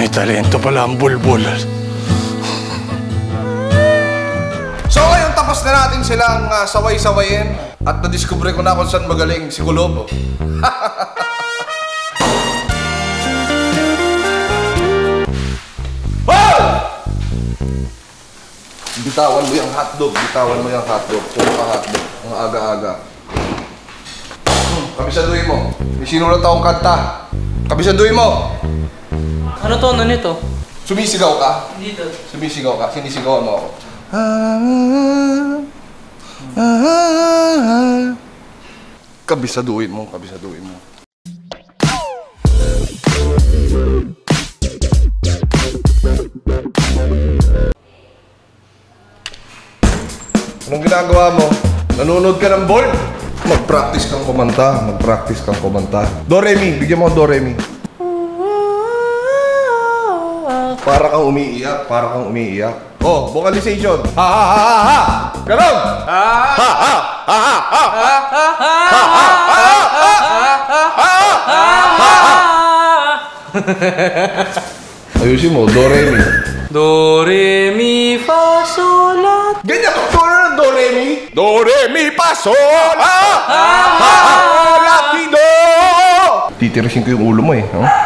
May talento pala ang bulbul. So ngayon tapos na natin silang saway-sawayin at nadiskubre ko na kung saan magaling si Kulob. Bitawan mo yung hotdog, bitawan mo yung hotdog. Puro ka hotdog, ang aga-aga. Kabisaduhin mo. May sinulat akong kanta. Kabisaduhin mo. Ano to? Ano nito? Sumisigaw ka? Dito. Sumisigaw ka. Sinisigawan mo ako. Kabisaduhin mo, kabisaduhin mo. Anong ginagawa mo? Nanonood ka ng board? Mag-practice kang kumanta, mag-practice kang kumanta. Do, re, mi. Bigyan mo ako do, re, mi. Para kang umiiyak, para kang umiiyak. Oh, vocalization. Ha ha ha ha ha. Ganon. Ha ha ha ha ha ha ha. Ayusin mo, do, re, mi. Do, re, mi, fa, sol, la. Ganyan ka po na do, re, mi. Do, re, mi, fa, sol, la. La, ti, do. Titirisin ko yung ulo mo eh.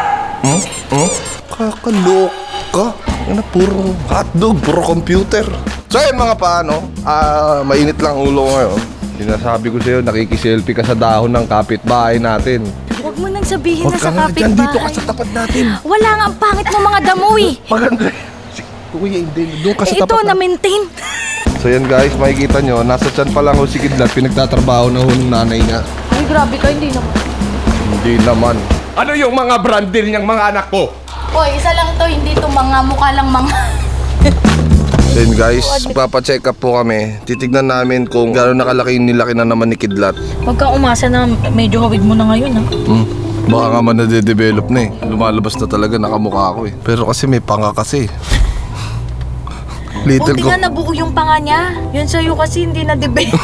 Kakaloka. Ano, puro hotdog, puro computer. So yun mga paano, mainit lang ulo ko ngayon. Sinasabi ko sa'yo, nakikiselfie ka sa dahon ng kapitbahay natin. Huwag mo nang sabihin Huwag na sa ka nga kapitbahay. dyan, dito ka sa tapat natin. Wala nga, ang pangit mo mga damoy. Maganda. Kuya, hindi. Doon ka sa Ito, tapat natin. na-maintain. So yan guys, makikita nyo, nasa tiyan pa lang ho si Kidlat, pinagtatrabaho na ho ng nanay niya. Ay, grabe ka, hindi naman. Hindi naman. Ano yung mga brand deal niyang mga anak ko? Hoy, isa lang to, hindi to mga mukha lang mga. Then guys, papacheck up po kami. Titignan namin kung gano'n nakalaki yung nilaki na naman ni Kidlat. Huwag kang umasa na medyo hawig mo na ngayon, ha? Baka nga man nade-develop na eh. Lumalabas na talaga, nakamukha ako eh. Pero kasi may panga kasi. Little Buti ko. nga nabuo yung panga niya. Yun sa'yo kasi hindi na-develop.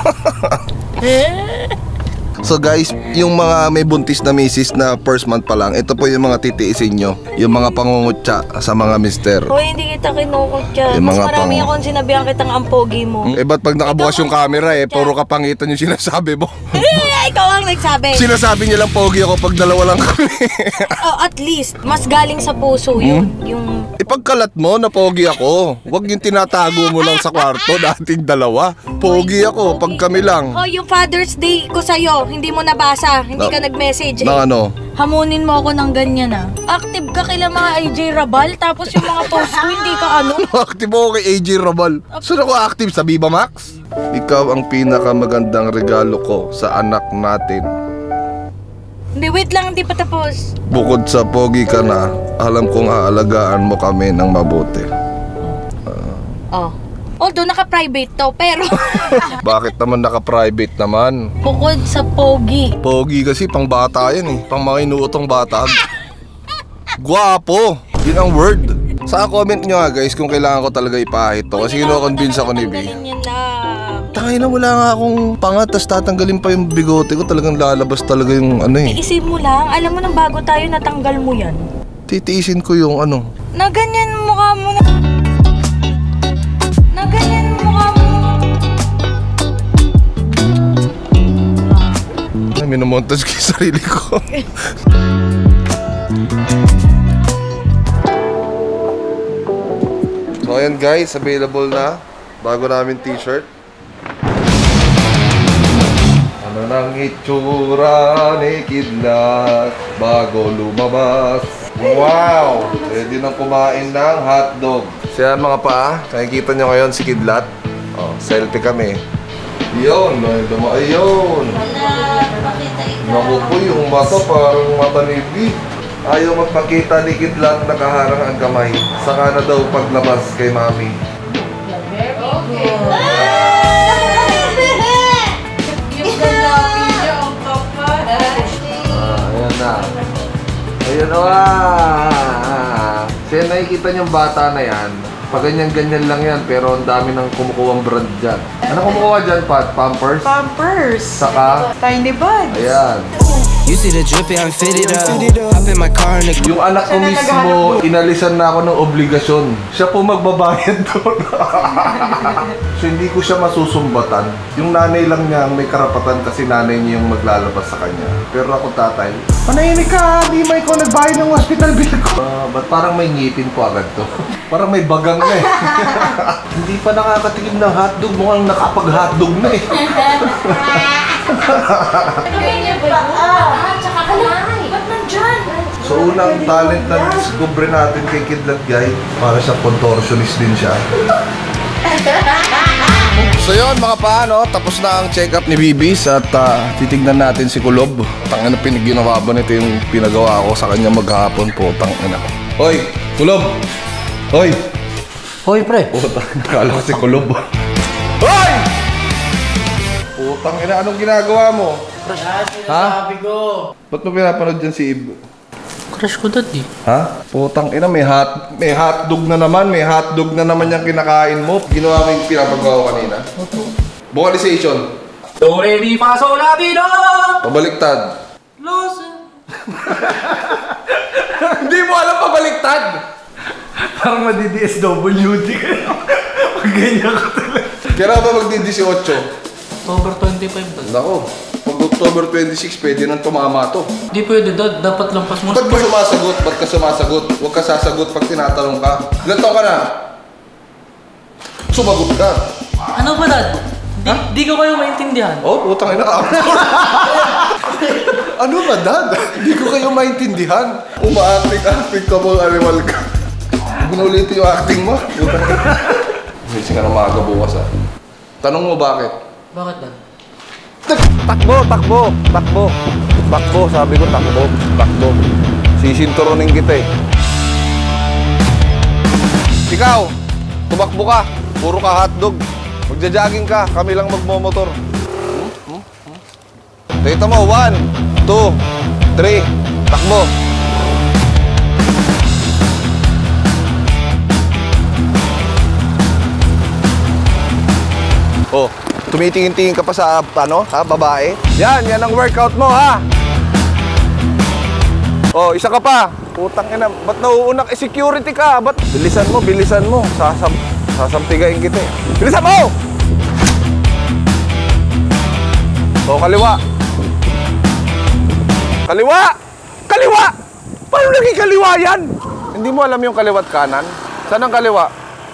So guys, yung mga may buntis na misis na first month pa lang, ito po yung mga titiisin nyo. Yung mga pangungutya sa mga mister. Hoy, hindi kita kinukutya. Yung Mas mga marami akong sinabihan kitang ampogi mo. Eh ba't pag nakabukas yung camera eh, puro kapangitan yung sinasabi mo? Ikaw ang nagsabi. Sinasabi niya lang pogi ako pag dalawa lang kami. Oh, at least, mas galing sa puso yun. Yung... Ipagkalat mo na pogi ako. Huwag yung tinatago mo lang sa kwarto, dating dalawa. Pogi ako pag kami lang. Oh, yung Father's Day ko sa'yo, hindi mo nabasa, hindi ka nag-message. Na ano? Hamunin mo ako ng ganyan, ah. Active ka kila mga AJ Rabal, tapos yung mga post ko, hindi ka ano. Active ako kay AJ Rabal. Saan ako active? Sa Viva Max? Ikaw ang pinakamagandang regalo ko sa anak natin. Hindi, wait lang, hindi pa tapos. Bukod sa pogi ka na, alam kong aalagaan mo kami ng mabuti. Oh. Although naka-private to, pero... Bakit naman naka-private naman? Bukod sa pogi. Pogi kasi pang bata yan eh. Pang mga inuutong bata. Guwapo! Yun ang word. Sa comment nyo nga guys kung kailangan ko talaga ipahit to. Kasi kino-convince ako ni B. Tangay na wala nga akong pangat, tas tatanggalin pa yung bigote ko. Talagang lalabas talaga yung ano eh. Iisip mo lang, alam mo nang bago tayo natanggal mo yan. Titiisin ko yung ano. Na ganyan mukha mo na... Na ganyan mukha mo na... Minamontage ko yung sarili ko. So ayan guys, available na. Bago namin t-shirt. Ano nang itsura ni Kidlat bago lumabas? Wow! Pwede nang kumain ng hotdog. So yan mga pa, nakikita nyo ngayon si Kidlat. Oh, selfie kami. Yun, ayun. Naku po, yung mata parang mata ni B. Ayaw magpakita ni Kidlat, nakaharang ang kamay. Saka na daw paglabas kay Mami. Ayan na. Ayun o. Siya nakikita niyong bata na yan. Pag ganyan-ganyan lang yan, pero ang dami ng kumukuhang brand dyan. Ano kumukuha dyan, Pat? Pampers? Pampers. Saka? Tiny Buds. Ayan. You see the drippy, I'm fitted up. Hop in my car and the Yung anak ko mismo, inalisan na ako ng obligasyon. Siya po magbabayad doon. So hindi ko siya masusumbatan. Yung nanay lang niya ang may karapatan kasi nanay niya yung maglalabas sa kanya. Pero ako tatay, panahimik ka, di may ko nagbayad ng hospital bill ko. Ba't parang may ngipin po agad to? Parang may bagang na eh. Hindi pa nakakatikim ng hotdog, mukhang nakapag-hotdog na eh. Tsaka kalay. Ba't nandyan? So unang talent na discover natin kay Kidlat Guy, para siya contortionist din siya. So yun mga paano, tapos na ang check-up ni Bibis at titignan natin si Kulob. Tangina na pinaginawa ba nito yung pinagawa ko sa kanya maghapon po, tangina. Hoy, Kulob! Hoy! Hoy, pre. Putang, nakala ko si Kulob. Hoy! Putang ina, anong ginagawa mo? Ha? Ba't mo pinapanood dyan si Ib? Crush ko dad eh. Ha? Putang ina, may hotdog na naman. May hotdog na naman yung kinakain mo. Ginawa mo yung pinapagawa kanina. Vocalization. Do, re, mi, fa, sol, la, mi, do. Pabaliktad. Los. Hindi mo alam pabaliktad. Parang madi-DSWD ka. Pag ganyan ka talaga. Kaya ba magdi-18? October 25 dad. Nako, pag October 26, pwede nang tumama to. Di pwede dad, dapat lampas mo. Ba't ka sumasagot? Ba't ka sumasagot? Huwag ka sasagot pag tinatanong ka. Ilan taon ka na? Sumagot ka. Ano ba dad? Di ko kayo maintindihan. Oh, putang ina ka. Ano ba, Dad? Hindi ko kayo maintindihan. Uma-acting ka mo, animal ka. Huwag na ulit yung acting mo. Kasi ka na maaga bukas ah. Tanong mo bakit? Bakit dad? Takbo, sabi ko takbo. Sisinturonin kita eh. Ikaw, tumakbo ka. Puro ka hotdog. Magja-jogging ka, kami lang magmomotor. Dito mo, 1, 2, 3, takbo. Oh, tumitingin-tingin ka pa sa, babae? Yan ang workout mo, ha? Oh, isa ka pa. Putang ina, ba't nauunak? Security ka, ba't? Bilisan mo. Sasampigain kita eh. Bilisan mo! Oh, kaliwa. Paano naging kaliwa yan? Hindi mo alam yung kaliwa at kanan? Saan ang kaliwa?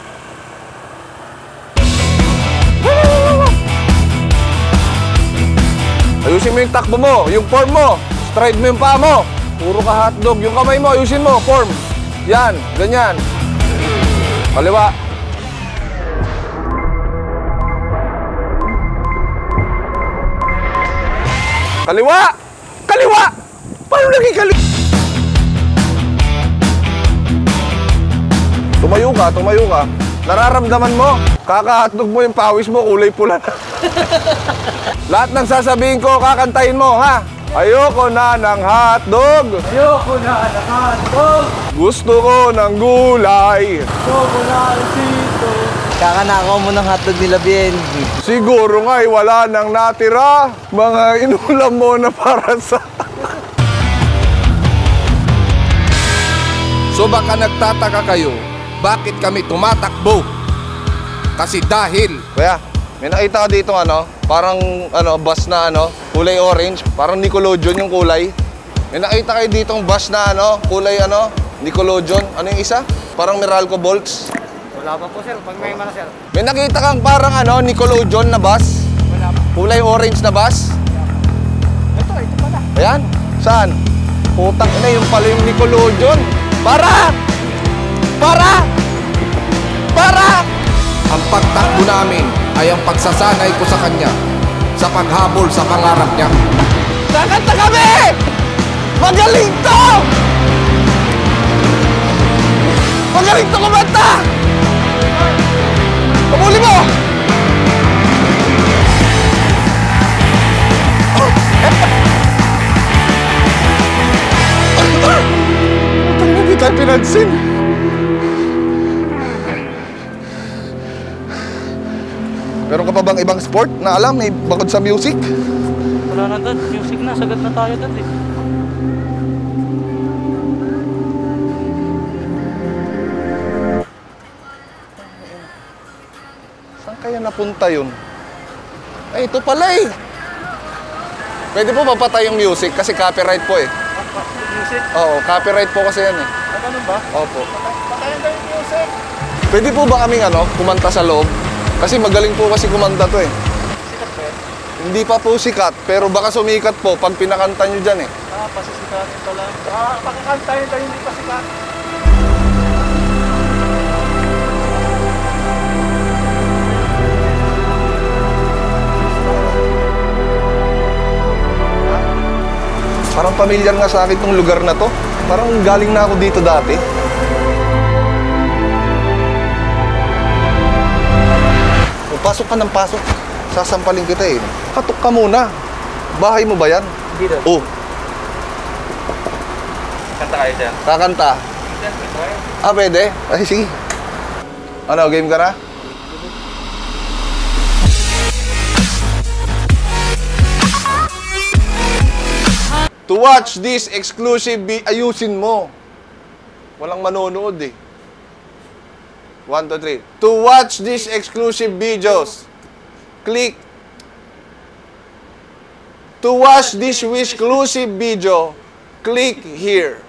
Ayusin mo yung takbo mo, yung form mo. Stride mo yung paa mo. Puro ka hotdog. Yung kamay mo, ayusin mo, form. Yan, ganyan. Kaliwa. Kaliwa! Paano naging kaliwa? Tumayo ka. Nararamdaman mo? Kaka-hotdog mo yung pawis mo, kulay pula na. Lahat ng sasabihin ko, kakantahin mo, ha? Ayoko na ng hotdog. Gusto ko ng gulay. Kakanakaw mo ng hotdog nila, Bien. Siguro nga'y wala nang natira. Mga inulam mo na para sa... So baka nagtataka kayo, bakit kami tumatakbo? Kasi dahil... Kuya, may nakita ka dito parang bus na kulay orange. Parang Nickelodeon yung kulay. May nakita kayo ditong bus na kulay Nickelodeon. Ano yung isa? Parang Meralco Bolts. Wala pa po, sir. Pag may mana, sir. May nakita kang parang Nickelodeon na bus? Wala pa. Kulay orange na bus? Ito pala. Ayan? Saan? Putang ina, yung pala yung Nickelodeon. Para! Ang pagtakbo namin ay ang pagsasanay ko sa kanya sa paghabol sa pangarap niya. Kakanta kami! Magaling to! Magaling to kumanta! Pabuli mo! Hindi tayo pinansin. Meron ka pa bang ibang sport na alam, bukod sa music? Wala na dad, music na, sagat na tayo dad eh. Saan kaya napunta yun? Ay, ito pala eh. Pwede po mapatay yung music kasi copyright po eh. Music? Oo, copyright po kasi yan eh. Ganun ba? Opo. Patayin tayo yung music. Pwede po ba kaming kumanta sa loob? Kasi magaling po kasi kumanta to eh. Sikat ba yan? Hindi pa po sikat, pero baka sumikat po pag pinakanta nyo dyan eh. Pasisikatin pala. Pakakantayin tayo hindi pa sikat. Parang pamilyar nga sa akin tong lugar na to. Parang galing na ako dito dati. O, pasok ka ng pasok. Sasampalin kita eh. Katok ka muna. Bahay mo ba yan? Hindi daw. Oh, Kanta kayo dyan. kakanta. Ah, pwede? Ay, sige. Ano, game ka na? To watch this exclusive ayusin mo. Walang manonood eh. 1, 2, 3. To watch these exclusive videos, click. To watch this exclusive video, click here.